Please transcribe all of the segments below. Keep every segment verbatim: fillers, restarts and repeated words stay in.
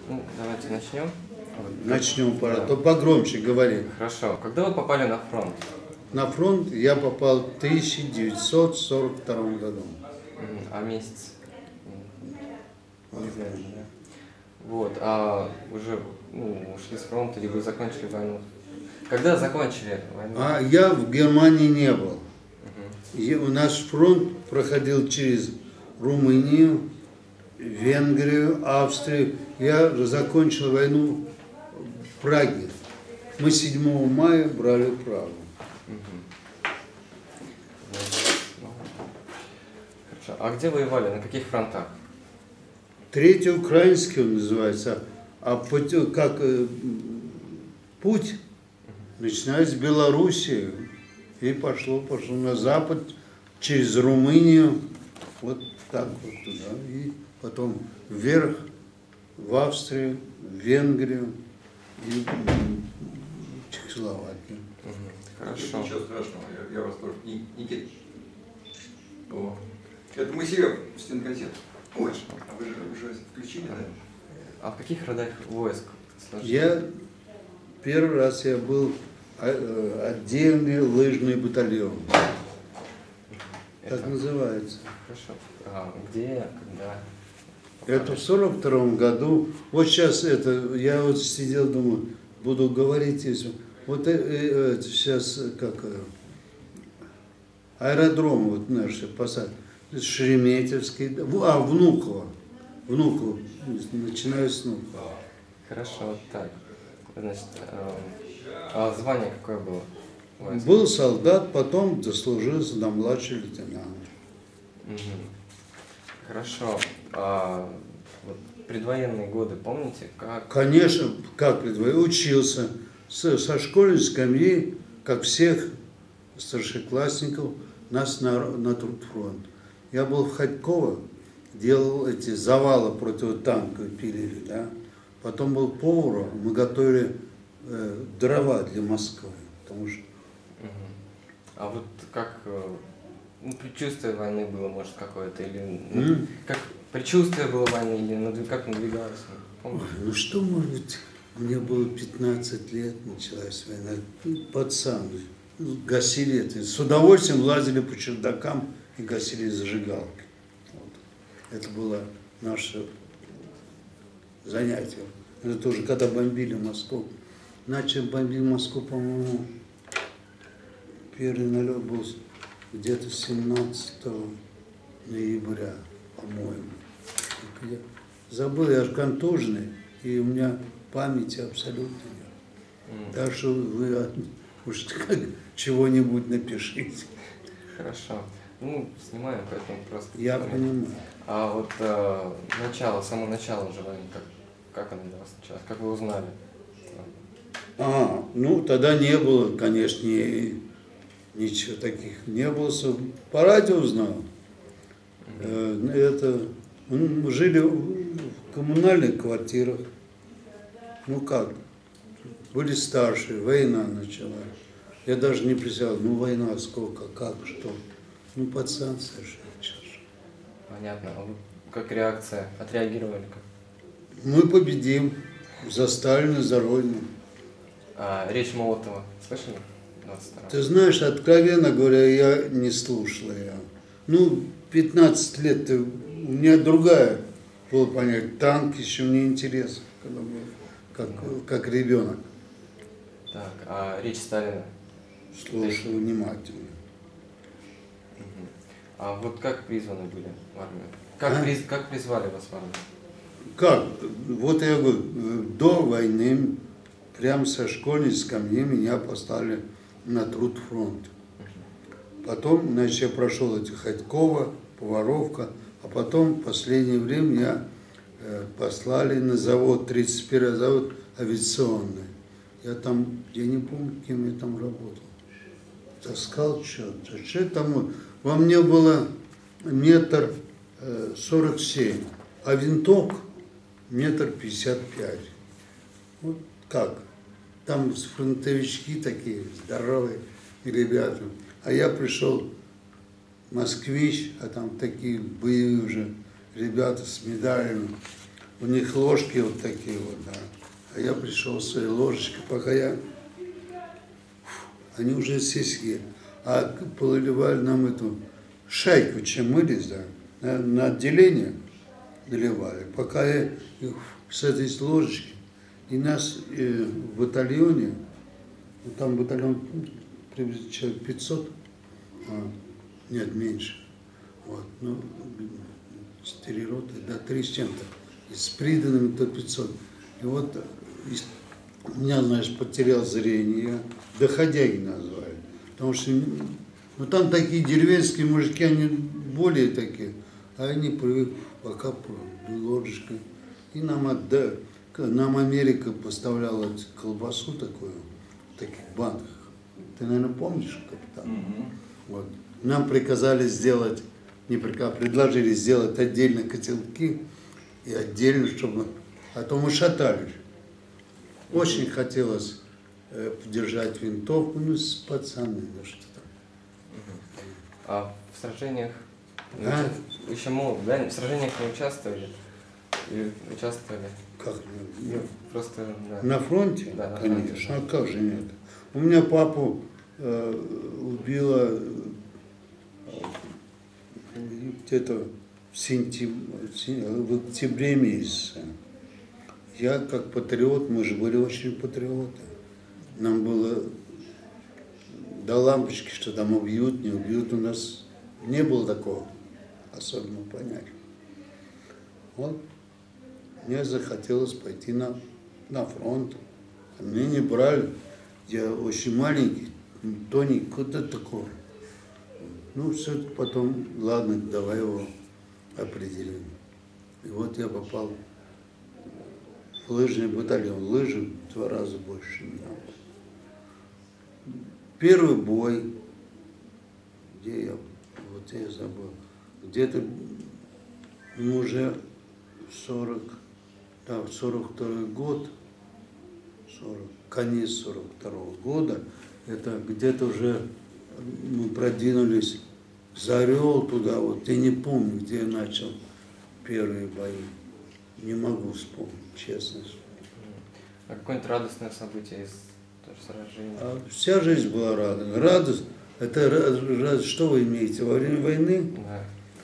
Ну, давайте начнем. Начнем, пора. Да. То погромче говори. Хорошо. Когда вы попали на фронт? На фронт я попал в тысяча девятьсот сорок втором году. А месяц? Не знаю, да? Вот. А уже ну, ушли с фронта, либо закончили войну? Когда закончили войну? А я в Германии не был. Угу. И у нас фронт проходил через Румынию, Венгрию, Австрию. Я закончил войну в Праге. Мы седьмого мая брали Прагу. Хорошо. А где воевали? На каких фронтах? Третий украинский он называется. А путь, как э, путь начинается с Белоруссии и пошло, пошло на запад через Румынию, вот так вот туда, и потом вверх в Австрию, в Венгрию и в Чехословакию. Угу. Хорошо. Ничего страшного, я, я вас тоже. Никита. О. Это мы себе в стенконцерт. Ой, а вы же уже включили, да? А в каких родах войск служили? Я первый раз я был отдельный лыжный батальон. Это... Так называется. Хорошо. А где, когда? Это в сорок втором году. Вот сейчас это, я вот сидел, думаю, буду говорить, если вот это сейчас как аэродром вот наши посадки, Шереметьевский, а Внуково, Внуково, начинаю с Внуково. Хорошо, вот так. Значит, а звание какое было? Войск? Был солдат, потом дослужился до младшего лейтенанта. Угу. Хорошо. А вот предвоенные годы помните? Как? Конечно, как предвоенный, учился с, со школьной скамьи, как всех старшеклассников, нас на, на трудфронт. Я был в Ходьково, делал эти завалы противотанковые, пилили, да. Потом был поваром, мы готовили э, дрова для Москвы, потому что... Угу. А вот как, ну, предчувствие войны было, может, какое-то, или Mm. как предчувствие было войны, или надвиг, как надвигалось? Ой, ну что, может быть, мне было пятнадцать лет, началась война, ну, пацан, ну, гасили это, с удовольствием лазили по чердакам и гасили зажигалки. Вот. Это было наше занятие. Это тоже, когда бомбили Москву. Начали бомбить Москву, по-моему, первый налет был где-то семнадцатого ноября, по-моему. Я забыл, я же контуженный, и у меня памяти абсолютно нет. Mm. Так что вы уж чего-нибудь напишите. Хорошо. Ну, снимаем, поэтому просто... Я понимаю. А вот э, начало, само начало же войны, как, как оно для вас началось? Как вы узнали? А, ну, тогда не было, конечно, ничего таких. Не было. По радио узнал. Mm-hmm. Это... Мы жили в коммунальных квартирах. Ну как? Были старшие, война началась. Я даже не представлял, ну война сколько, как, что. Ну пацан совершенно. Понятно. А вы как реакция? Отреагировали как? Мы победим. За Сталина, за Родину. А речь Молотова слышали? двадцать второго? Ты знаешь, откровенно говоря, я не слушал ее. Ну, пятнадцать лет, ты, у меня другая было понять. Танк еще мне интересно, когда был, как, как ребенок. Так, а речь Сталина? Слушал внимательно. Угу. А вот как призваны были в армию? Как, а? приз, как призвали вас в армию? Как? Вот я говорю, до войны прямо со школьной скамьи меня поставили на трудфронт. Потом, значит, я прошел эти Ходьково, Поваровка, а потом в последнее время меня э, послали на завод, тридцать первый завод авиационный. Я там, я не помню, кем я там работал. Таскал что-то. Что там? Во мне было метр сорок семь, а винток метр пятьдесят пять. Вот как? Там фронтовички такие, здоровые ребята. А я пришел, москвич, а там такие боевые уже ребята с медалями. у них ложки вот такие вот, да. А я пришел с своей ложечкой, пока я... Они уже все съели. А поливали нам эту шайку, чем мылись, да, на, на отделение доливали. Пока я их с этой ложечки, и нас э, в батальоне, ну, там батальон приблизительно человек пятьсот, а, нет, меньше, вот, ну, четыре роты, да, три с чем-то, и с приданными то пятьсот. И вот у меня, знаешь, потерял зрение, я доходяги назвали, потому что, ну, там такие деревенские мужики, они более такие, а они привыкли пока ложечкой. И нам, отда... нам Америка поставляла колбасу такую, в таких банках. Ты, наверное, помнишь, капитан? Mm-hmm. Вот. Нам приказали сделать, не приказали, предложили сделать отдельно котелки и отдельно, чтобы... А то мы шатались. Очень хотелось э, подержать винтовку, ну, с пацаны, ну что там. А в сражениях, а? еще молод, да? В сражениях не участвовали? Или участвовали? Как? Ну, просто, да. На фронте? Да, на конечно. фронте. А как же нет? У меня папу э, убило где-то в, сентябре, в октябре месяце. Я как патриот, мы же были очень патриоты. Нам было до лампочки, что там убьют, не убьют. У нас не было такого особенного понятия. Вот. Мне захотелось пойти на, на фронт. А меня не брали. Я очень маленький, тоненький, куда такого. Ну, все, потом, ладно, давай его определим. И вот я попал в лыжный батальон. Лыжи в два раза больше меня было. Первый бой, где я, вот я забыл, где-то ну, уже сорок, да, сорок второй год, сорок, конец сорок второго года, это где-то уже мы продвинулись за Орел туда, вот я не помню, где я начал первые бои, не могу вспомнить, честно. А какое-нибудь радостное событие из тоже сражения? А вся жизнь была радостная. Радость, это радость, что вы имеете во время войны? Да.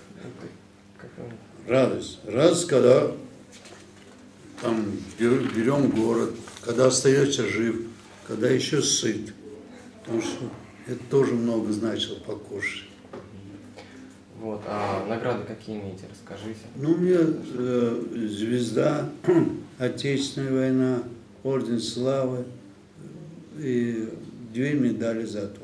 Радость. Радость, когда там берем город, когда остаешься жив, когда еще сыт. Потому что это тоже много значило покушать. Вот, а награды какие имеете, расскажите. Ну, у меня э, звезда, Отечественная война, Орден Славы и две медали за отвагу.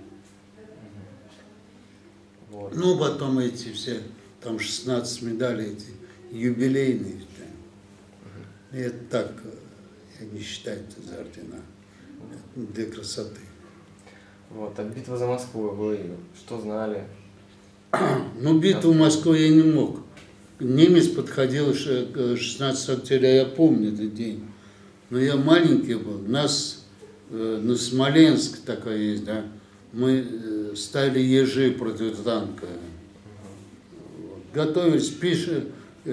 Вот. Ну, потом эти все, там шестнадцать медалей, эти юбилейные. И это так, я не считаю это за ордена, это для красоты. Вот, а битва за Москву, вы что знали? Ну, битву в Москву я не мог. Немец подходил шестнадцатого октября, я помню этот день. Но я маленький был. Нас, ну, Смоленск такой есть, да, мы ставили ежи противотанковые. Готовились, пиши,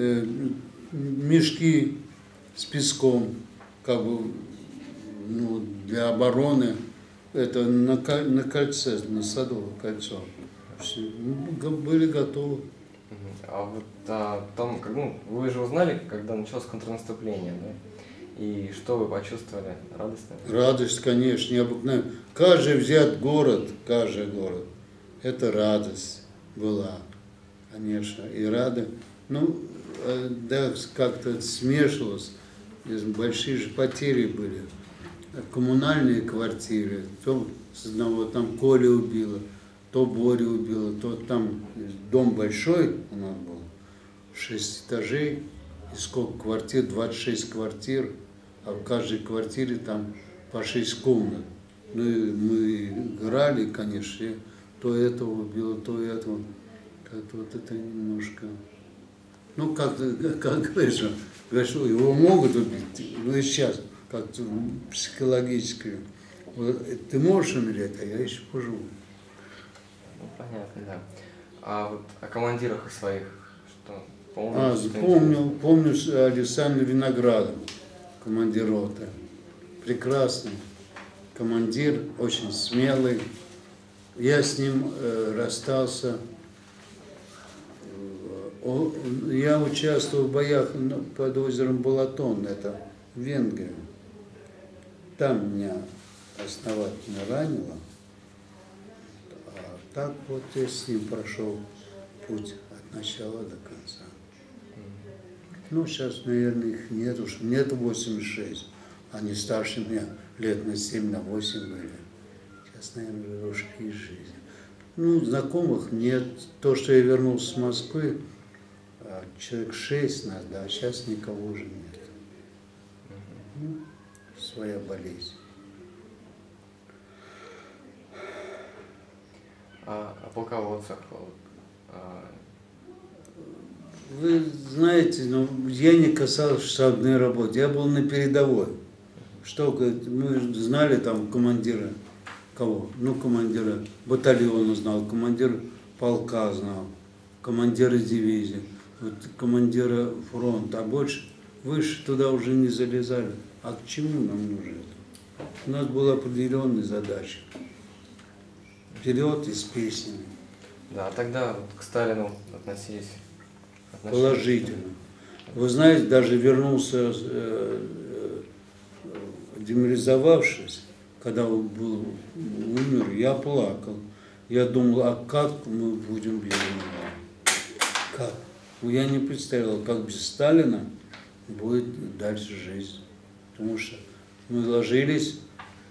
мешки с песком, как бы, ну, для обороны. Это на, на кольце, на Садовое кольцо. Все, ну, были готовы. А вот а, там, как, ну, вы же узнали, когда началось контрнаступление, да? И что вы почувствовали? Радостно? Радость, конечно, необыкновенная. Каждый взят город, каждый город, это радость была, конечно, и рада. Ну, да, как-то смешивалось, большие же потери были. Коммунальные квартиры, то с одного там Коля убило, то Борю убило, то там дом большой у нас был, шесть этажей, и сколько квартир, двадцать шесть квартир, а в каждой квартире там по шесть комнат. Ну и мы играли, конечно, и то этого убило, то этого. Как-то вот это немножко, ну как-то, как говоришь, говоришь, его могут убить, ну и сейчас. Как-то психологически. Вот, ты можешь умереть, а я еще поживу. Ну, понятно, да. А вот о командирах своих, что А, помню, помню Александра Виноградова, командир роты. Прекрасный командир, очень смелый. Я с ним э, расстался. О, я участвовал в боях под озером Балатон, это в Венгрии. Там меня основательно ранило. А так вот я с ним прошел путь от начала до конца. Ну, сейчас, наверное, их нет уж. Мне-то восемьдесят шесть. Они старше меня лет на семь, на восемь были. Сейчас, наверное, уже ушли из жизни. Ну, знакомых нет. То, что я вернулся с Москвы, человек шесть нас, да, а сейчас никого уже нет. Ну, своя болезнь. А о полководцах, а... Вы знаете, ну, я не касался штабной работы, я был на передовой. Что, мы знали там командира, кого? Ну, командира батальона знал, командира полка знал, командира дивизии, вот, командира фронта, а больше, выше туда уже не залезали. А к чему нам нужно это? У нас была определенная задача. Вперед и с песнями. Да, а тогда вот к Сталину относились? относились Положительно. Вы знаете, даже вернулся, э, э, деморализовавшись, когда он был, умер, я плакал. Я думал, а как мы будем без него? Как? Ну, я не представлял, как без Сталина будет дальше жизнь. Потому что мы ложились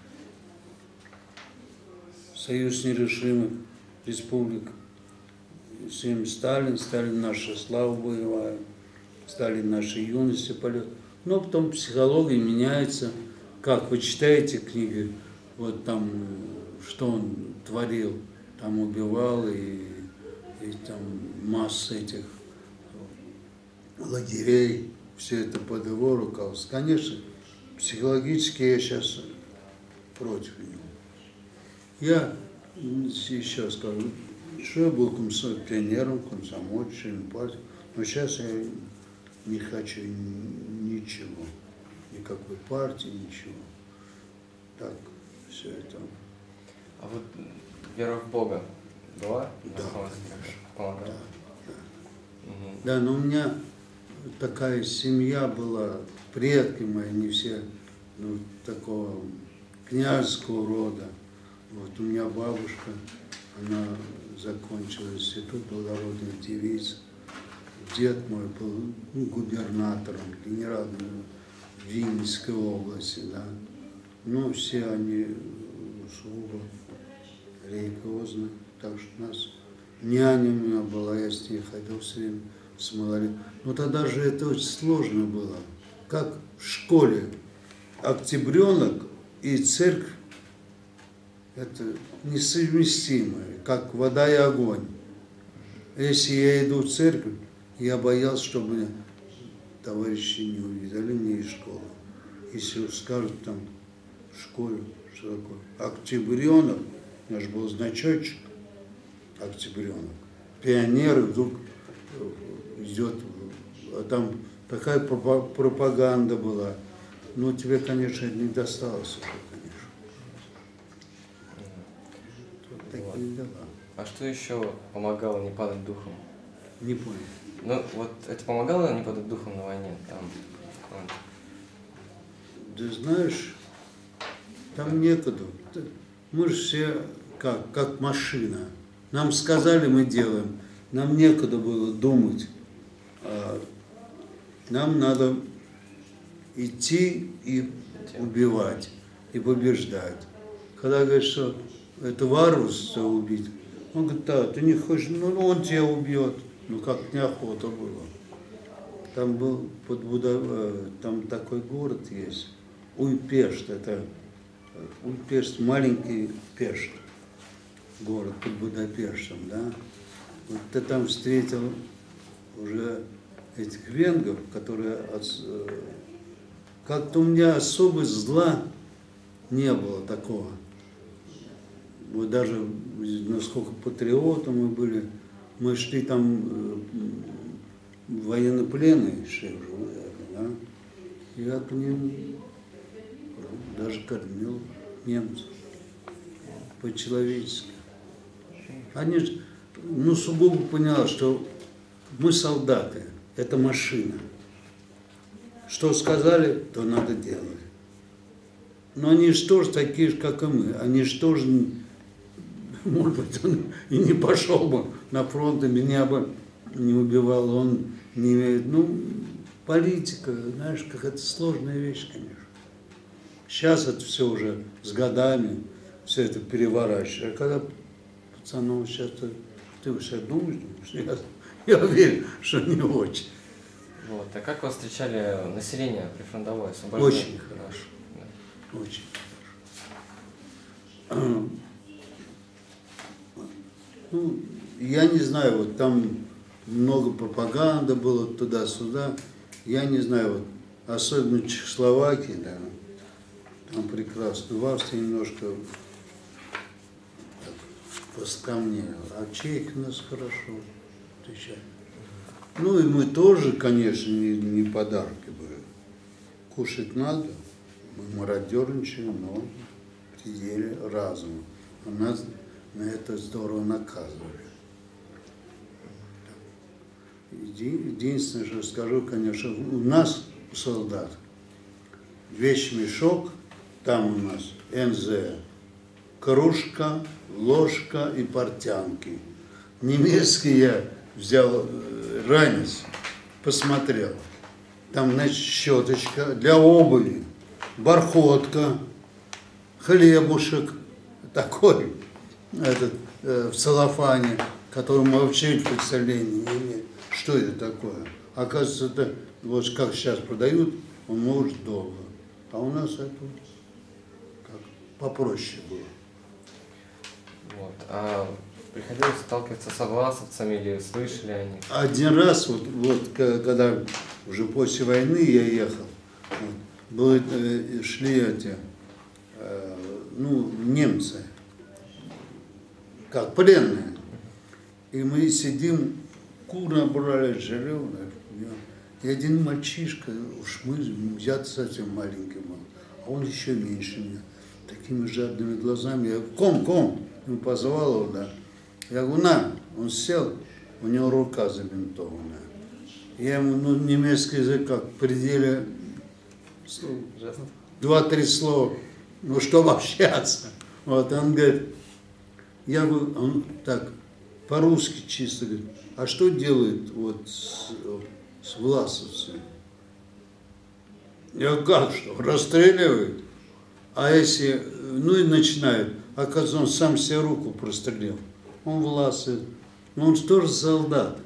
в Союз нерешимых республик. Всем Сталин, Сталин наша слава боевая, Сталин нашей юности полет. Но потом психология меняется. Как вы читаете книги, вот там, что он творил, там убивал и, и там масса этих лагерей, все это под его руководством. Конечно, психологически я сейчас против него. Я еще скажу, что я был комсом, пионером, комсомольцем, партией, но сейчас я не хочу ничего, никакой партии, ничего. Так, все это. А вот вера в Бога была? Да, Помогала? Да, да. Угу. Да, но у меня такая семья была, предки мои, не все, ну, такого княжеского рода. Вот у меня бабушка, она закончила институт благородных девиц. Дед мой был, ну, губернатором, генералом в Винницкой области, да. Ну, все они сугубо религиозны, так что у нас няня у меня была, я с ней ходил все время с малолетним. Но тогда же это очень сложно было. Как в школе октябренок и церковь, это несовместимое, как вода и огонь. Если я иду в церковь, я боялся, чтобы меня товарищи не увидели мне из школы. Если скажут там в школе, что такое октябренок, у меня же был значочек октябренок, пионеры вдруг идет, а там такая пропаганда была. Ну, тебе, конечно, не досталось уже, конечно. Вот такие дела. А что еще помогало не падать духом? Не понял. Ну, вот это помогало не падать духом на войне, там, фронте? Да знаешь, там некуда. Мы же все как, как машина. Нам сказали, мы делаем. Нам некуда было думать. Нам надо идти и убивать, и побеждать. Когда говорят, что это варварство убить, он говорит, да, ты не хочешь, ну он тебя убьет. Ну как неохота было. Там был под Буда... там такой город есть, Уйпешт, это Уйпешт, маленький Пешт, город под Будапештом, да. Вот ты там встретил уже этих венгров, которые от... как-то у меня особо зла не было такого. Вот даже насколько патриоты мы были, мы шли там военнопленные шеф, да? Я к ним даже кормил немцев по-человечески. Они же, ну, сугубо поняла, что мы солдаты, это машина. Что сказали, то надо делать. Но они же тоже такие же, как и мы. Они же тоже, может быть, он и не пошел бы на фронт, и меня бы не убивал. Он не имеет, ну, политика, знаешь, как это сложная вещь, конечно. Сейчас это все уже с годами, все это переворачивается. А когда пацанов сейчас, ты, ты вообще думаешь, думаешь, я, я уверен, что не очень. Вот. А как вас встречали население прифронтовое? Освобождение? Очень хорошо. Да. Очень хорошо. Ну, я не знаю, вот там много пропаганды было туда-сюда. Я не знаю, вот, особенно в Чехословакии, да, там прекрасно. В Австрии немножко поскромнее, а чехи у нас хорошо встречали. Ну и мы тоже, конечно, не, не подарки были. Кушать надо, мы мародерничаем, но в пределе разума. А нас на это здорово наказывали. Единственное, что скажу, конечно, у нас, у солдат, вещмешок, там у нас эн зэ, кружка, ложка и портянки. Немецкий я взял ранец, посмотрел. Там, значит, щеточка для обуви, бархотка, хлебушек, такой, этот, э, в целлофане, который мы вообще представления не имеем. Что это такое? Оказывается, это вот как сейчас продают, он может долго. А у нас это как попроще было. Вот. А приходилось сталкиваться с власовцами или слышали о них? Один раз, вот, вот когда уже после войны я ехал, вот, были, шли эти, э, ну, немцы, как пленные. И мы сидим, кур набрали, жрем. И один мальчишка, уж мы, я совсем маленький был, а он еще меньше меня, такими жадными глазами. Я ком, ком, он позвал его, да. Я говорю, на, он сел, у него рука забинтованная. Я ему, ну, немецкий язык как в пределе два-три слова, ну, чтобы общаться. Вот, он говорит, я говорю, он так, по-русски чисто говорит, а что делает вот с, с власовцами? Я говорю, как что, расстреливают? А если, ну и начинают, оказывается, он сам себе руку прострелил. Он власовец, но он тоже солдат.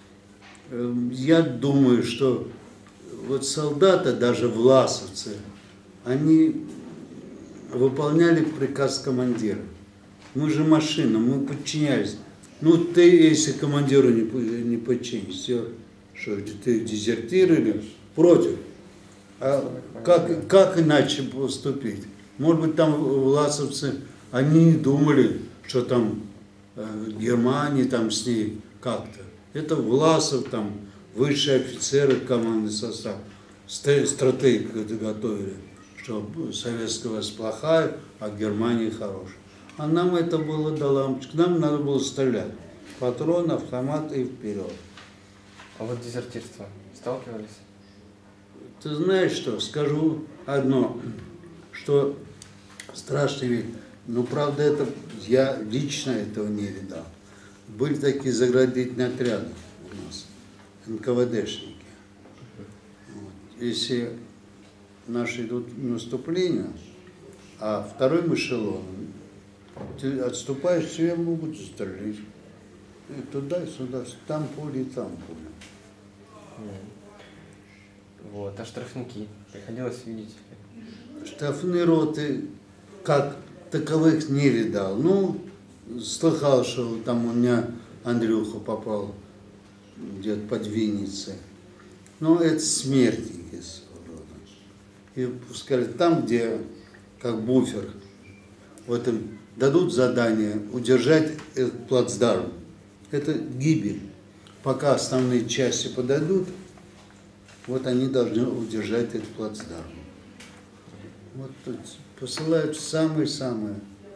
Я думаю, что вот солдаты, даже власовцы, они выполняли приказ командира. Мы же машина, мы подчинялись. Ну, ты, если командиру не, не подчинишься, что, ты дезертир или против? А как, как иначе поступить? Может быть, там власовцы, они не думали, что там э, Германия там с ней как-то. Это Власов, там, высшие офицеры команды состава, стратегию готовили, что советская власть плохая, а Германия хорошая. А нам это было до лампочки. Нам надо было стрелять. Патрон, автомат и вперед. А вот дезертирство сталкивались? Ты знаешь что? Скажу одно, что страшный вид. Но правда это я лично этого не видал. Были такие заградительные отряды у нас, эн ка вэ дэшники. Вот. Если наши идут наступления, а второй эшелон, ты отступаешь, тебе могут застрелить. И туда, и сюда, там пули, и там пули. Вот, а штрафники приходилось видеть? Штрафные роты, как таковых, не видал. Ну, слыхал, что там у меня Андрюха попал где-то под Винницей. Но это смертники своего рода. И пускай там, где как буфер, вот им дадут задание удержать этот плацдарм. Это гибель. пока основные части подойдут, вот они должны удержать этот плацдарм. Вот тут посылают самые-самые,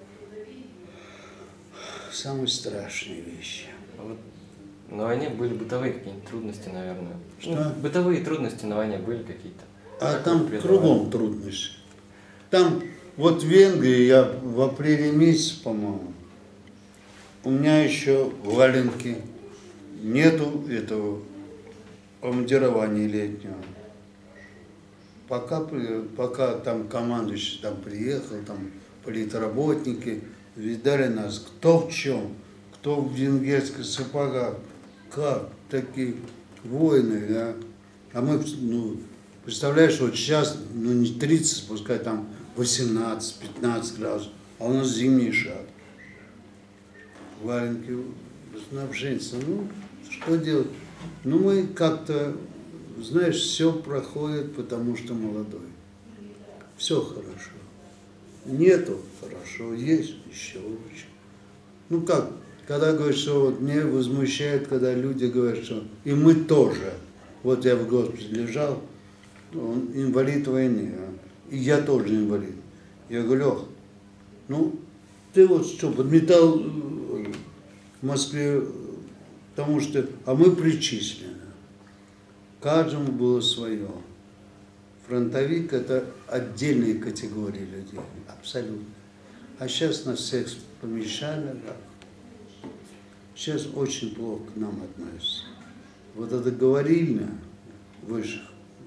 самые страшные вещи. Вот на войне были бытовые какие-нибудь трудности, наверное. Что? Ну, бытовые трудности на войне были какие-то. А Как там вы кругом трудности. Там, вот в Венгрии я в апреле месяце, по-моему, у меня еще валенки, нету этого обмундирования летнего. Пока, пока там командующий там приехал, там политработники, видали нас, кто в чем, кто в венгерских сапогах, как, такие воины, да. А мы, ну, представляешь, вот сейчас, ну, не тридцать, пускай там восемнадцать-пятнадцать градусов, а у нас зимний шаг. Валенки, снабженцы, ну, что делать? Ну, мы как-то, знаешь, все проходит, потому что молодой. Все хорошо. Нету хорошо, есть еще лучше. Ну как, когда говорят, что вот мне возмущает, когда люди говорят, что и мы тоже. Вот я в госпитале лежал, он инвалид войны, а, и я тоже инвалид. Я говорю: Лех, ну ты вот что, подметал в Москве, потому что, а мы причислены. Каждому было свое. Фронтовик – это отдельные категории людей, абсолютно. А сейчас нас всех помещали, да. Сейчас очень плохо к нам относятся. Вот это говорильня высших,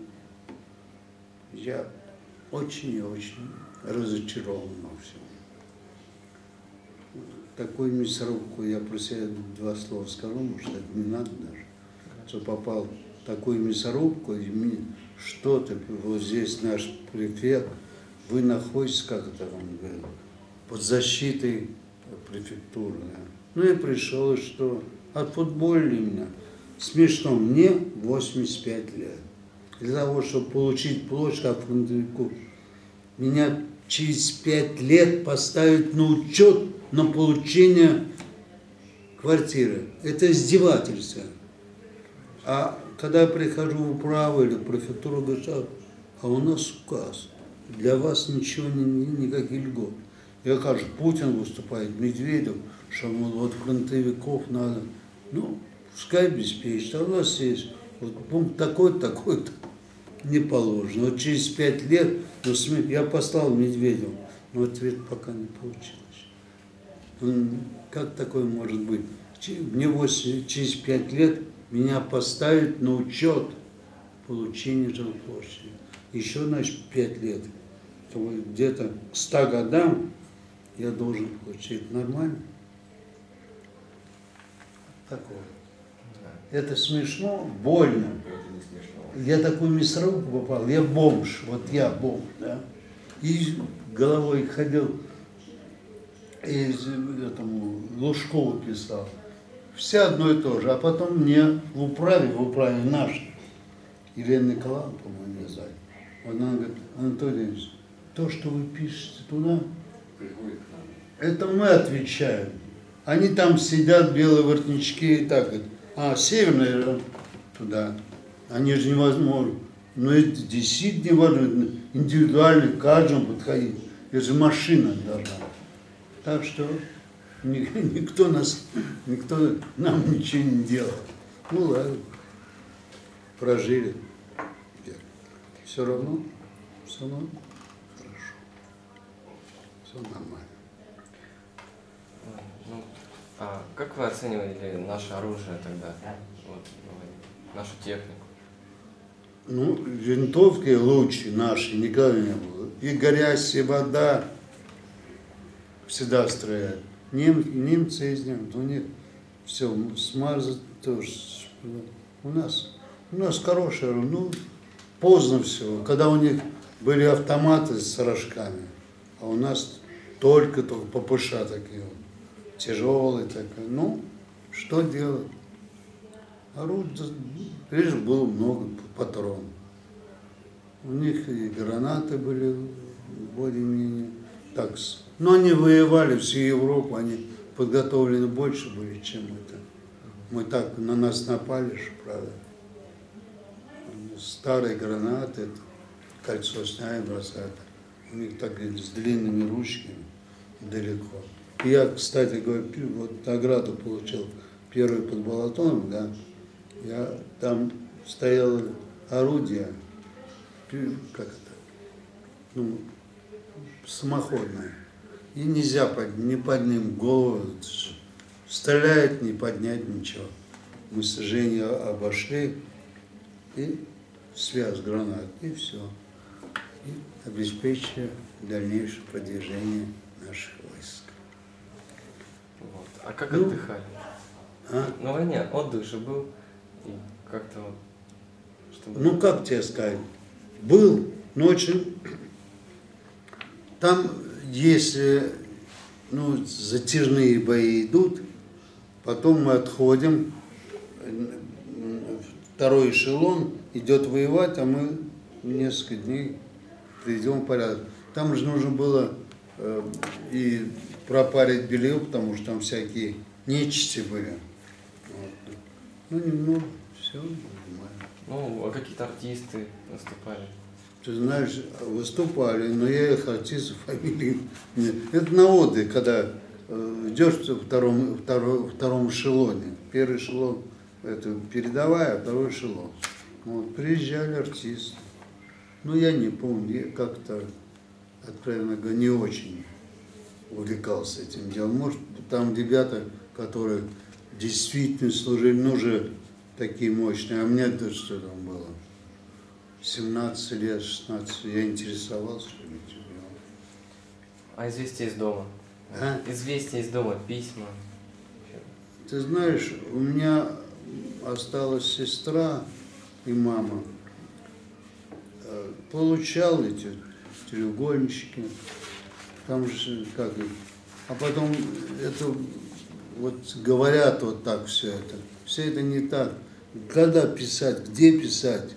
я очень и очень разочарован во всем. Такую мясорубку, я про себя два слова скажу, потому что это не надо даже, что попал в такую мясорубку, и мне, что ты, вот здесь наш префект, вы находитесь, как это он говорил, под защитой префектуры. Да? Ну и пришел, и что, отфутболили меня. Смешно, мне восемьдесят пять лет. Для того, чтобы получить площадь как фронтовику, меня через пять лет поставят на учет на получение квартиры. Это издевательство. А когда я прихожу в управу или в префектуру, говорят: а у нас указ, для вас ничего, не, никаких льгот. Я кажу, Путин выступает, Медведев, что мол, вот фронтовиков надо, ну, пускай обеспечит, а у нас есть вот пункт такой-то, такой-то, не положено. Вот через пять лет, ну, я послал Медведеву, но ответ пока не получилось. Он, как такое может быть? Мне восемь, через пять лет меня поставят на учет получения жилплощади. Еще, значит, пять лет. Где-то к ста годам я должен получить. Это нормально? Такое. Это смешно, больно. Я такую мясорубку попал, я бомж, вот я бомж, да. И головой ходил, и этому Лужкову писал. Все одно и то же. А потом мне в управе, в управе нашей, Елена Николаевна, по-моему, меня звали. Она говорит: Анатолий Ильич, то, что вы пишете туда, это мы отвечаем. Они там сидят, белые воротнички, и так говорят: а, северная туда. Они же невозможно. Но это действительно невозможно. Индивидуально к каждому подходить. Это же машина должна. Так что никто нас, никто нам ничего не делал. Ну ладно, прожили. Все равно, все равно хорошо. Все нормально. Ну, а как вы оценивали наше оружие тогда? Вот, нашу технику? Ну, винтовки лучше наши никогда не было. И грязь, и вода всегда стреляют. Нем, немцы из немцев, у них все смазать тоже. У нас, у нас хорошее, ну, поздно все. Когда у них были автоматы с рожками, а у нас только-только ППШ такие вот, тяжелые такие. Ну, что делать? Оружие, лишь было много патронов. У них и гранаты были более-менее так. Но они воевали всю Европу, они подготовлены больше были, чем это. Мы так, на нас напали, что, правда. Старые гранаты, кольцо сняли, бросают. У них так с длинными ручками далеко. И я, кстати говоря, вот награду получил первый под Балатоном, да. Я там стояло орудие, как это, ну, самоходное. И нельзя под, не поднять голову, стрелять, не поднять ничего. Мы с Женей обошли и связь гранат, и все. И обеспечили дальнейшее продвижение наших войск. Вот. А как Ну, отдыхали? А? На войне отдых же был, и как-то вот, чтобы... Ну, как тебе сказать, был, но очень... Там, если, ну, затяжные бои идут, потом мы отходим, второй эшелон идет воевать, а мы несколько дней приведем в порядок. Там же нужно было э, и пропарить белье, потому что там всякие нечисти были. Вот. Ну, немного, все нормально. Ну, а какие-то артисты выступали? Ты знаешь, выступали, но я их артистов фамилии нет. Это на отдых, когда э, идешь в втором, втором, втором эшелоне. Первый эшелон это передовая, а второй эшелон. Вот, приезжали артисты. Ну, я не помню, я как-то, откровенно говоря, не очень увлекался этим делом. Может, там ребята, которые действительно служили, ну, уже такие мощные, а мне-то что там было? семнадцать лет, шестнадцать, я интересовался, что ли, этим делом. А известия из дома? А? Известия из дома, письма? Ты знаешь, у меня осталась сестра и мама. Получал эти треугольнички, там же как их. А потом это вот говорят вот так все это. Все это не так. Когда писать, где писать?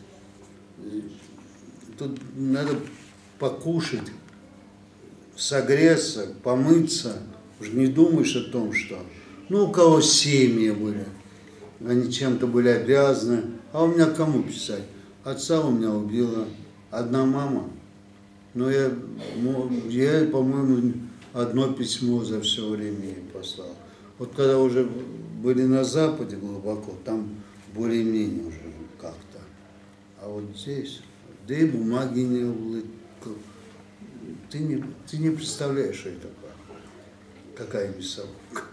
Тут надо покушать, согреться, помыться. Уже не думаешь о том, что... Ну, у кого семьи были, они чем-то были обязаны. А у меня кому писать? Отца у меня убила одна мама. Но я, я по-моему, одно письмо за все время ей послал. Вот когда уже были на Западе глубоко, там более-менее уже как-то. А вот здесь, да и бумаги не было. Ты не, ты не представляешь, что это такое. Какая мясорубка.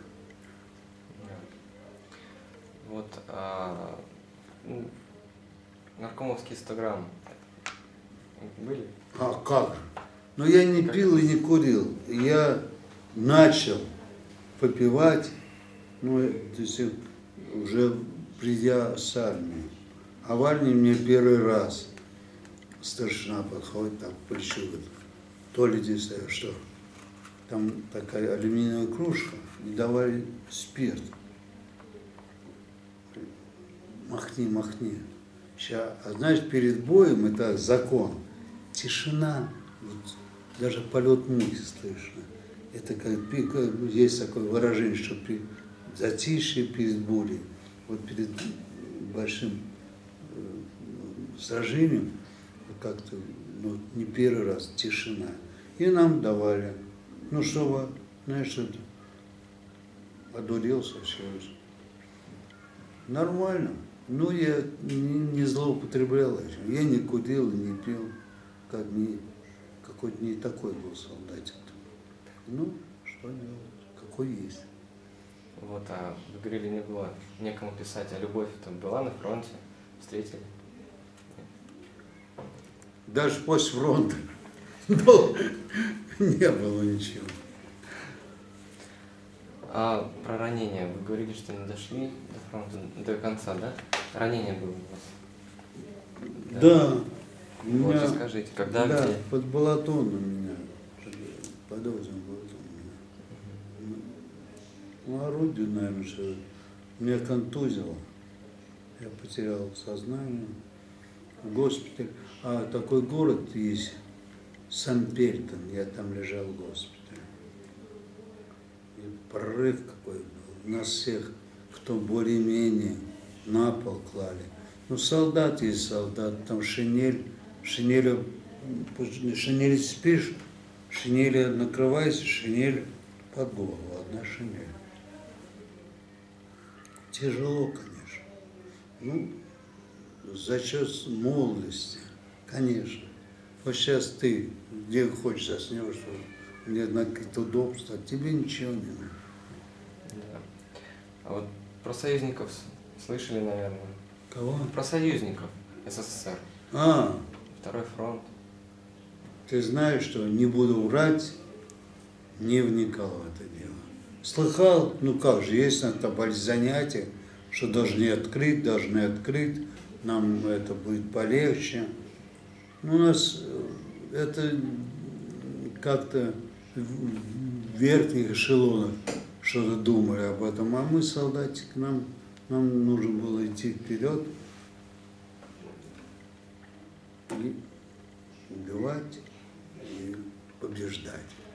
Вот, а, ну, наркомовские сто грамм были? А как? Но я не как пил и не курил. Я начал попивать, ну, то есть уже придя с армии. А в армии мне первый раз старшина подходит, так по плечу, говорит, то ли здесь, что там такая алюминиевая кружка, и давали спирт. Махни, махни. Сейчас, а знаешь, перед боем это закон. Тишина, вот, даже полет мухи слышно. Это как, есть такое выражение, что при, затишье перед бурей, вот перед большим э, сражением, как-то, ну, не первый раз, тишина. И нам давали. Ну, чтобы, знаешь, это, одурился все. Нормально. Ну, я не, не злоупотреблял еще. Я не курил, не пил. Как не, какой-то не такой был солдатик. Ну, что делать? Какой есть. Вот, а вы говорили, не было некому писать, а любовь там была на фронте, встретили? Даже после фронта. Ну, не было ничего. А про ранения, вы говорили, что не дошли до фронта, до конца, да? Ранение было у вас? Да. да. Вот, меня, расскажите, когда, да, где? под Балатоном меня, под озером Балатоном меня. Ну, орудие, наверное, что меня контузило. Я потерял сознание в госпитале. А такой город есть, Сан-Пельтон, я там лежал в госпитале. И прорыв какой был. Нас всех кто более-менее на пол клали. Ну, солдат есть солдат, там шинель, шинель, шинель спишь, шинель накрывайся, шинель под голову, одна шинель. Тяжело, конечно. Ну, за счет молодости, конечно. Вот сейчас ты где хочешь заснешь, где на какие-то удобства, тебе ничего не нужно. Да. А вот про союзников слышали, наверное? Кого? Про союзников СССР. А, Второй фронт. ты знаешь, что не буду врать, не вникал в это дело. Слыхал, ну как же, есть на табаль занятия, что должны открыть, должны открыть, нам это будет полегче. Ну, у нас это как-то в верхних эшелонах что-то думали об этом, а мы, солдатик, нам, нам нужно было идти вперед и убивать, и побеждать.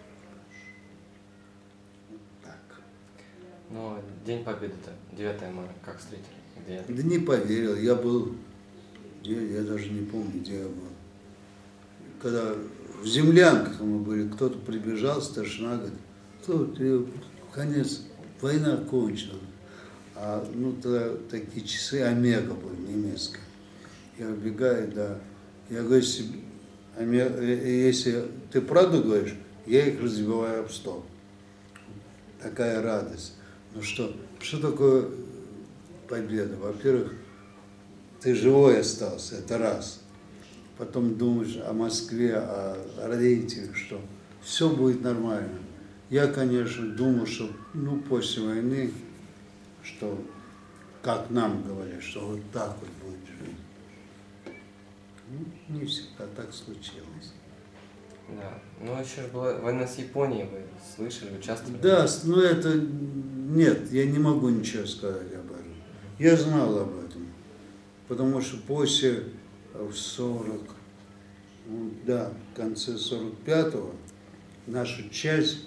Вот так. Но День Победы-то, девятое мая, как встретили? Где? Да не поверил, я был, я, я даже не помню, где я был. Когда в землянках мы были, кто-то прибежал, старшина говорит, кто, конец, война кончилась. А ну тогда такие часы Омега были, немецкие. Я убегаю, да. Я говорю, если, если ты правду говоришь, я их разбиваю об стол. Такая радость. Ну что, что такое победа? Во-первых, ты живой остался, это раз. Потом думаешь о Москве, о родителях, что все будет нормально. Я, конечно, думал, что ну, после войны, что, как нам говорят, что вот так вот будет жить. Ну, не всегда так случилось. Да. Ну, еще же была война с Японией, вы слышали, участвовали? Да, но это, нет, я не могу ничего сказать об этом. Я знал об этом, потому что после, в сорок, ну, да, в конце сорок пятого наша часть,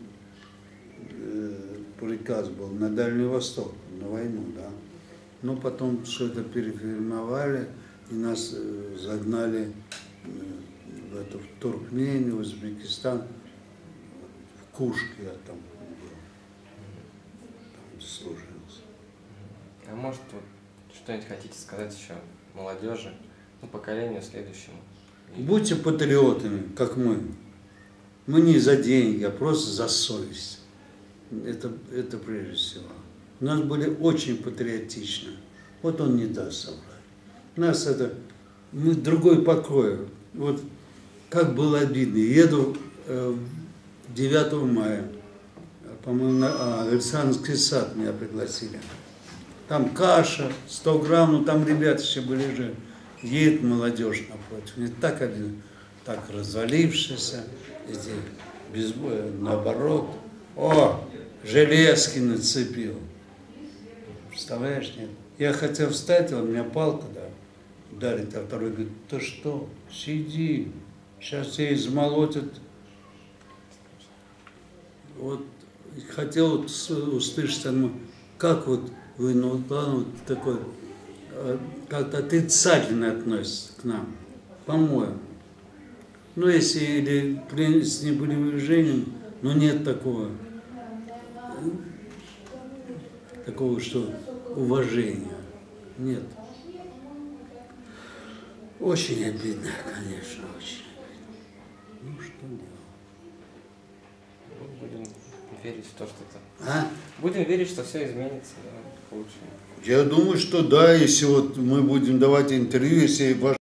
э, приказ был на Дальний Восток, на войну, да. Но потом что-то переформовали и нас э, загнали в, эту, в Туркмению, в Узбекистан, в Кушке я там был, там служился. А может, вот что-нибудь хотите сказать еще молодежи, ну, поколению следующему? Будьте патриотами, как мы. Мы не за деньги, а просто за совесть. Это, это прежде всего. У нас были очень патриотичны. Вот он не даст соврать. Нас это, мы другой покой. Вот как было обидно. Еду э, девятого мая, по-моему, на а, Александрский сад меня пригласили. Там каша, сто грамм, ну там ребята еще были же. Едет молодежь напротив. Мне так обидно, так развалившиеся, эти без боя, наоборот. О, железки нацепил. Представляешь, нет? Я хотел встать, он меня палку дал, ударит, а второй говорит, ты что, сиди, сейчас тебя измолотят. Вот хотел вот услышать, как вот вы, ну, вот такой, как-то отрицательно относится к нам, по-моему. Ну, если или с небрежением, но нет такого, такого, что уважения. Нет. Очень обидно, конечно, очень обидно. Ну, что делать? Будем верить в то, что это... А? Будем верить, что все изменится, да, к лучшему. Я думаю, что да, если вот мы будем давать интервью, если ваш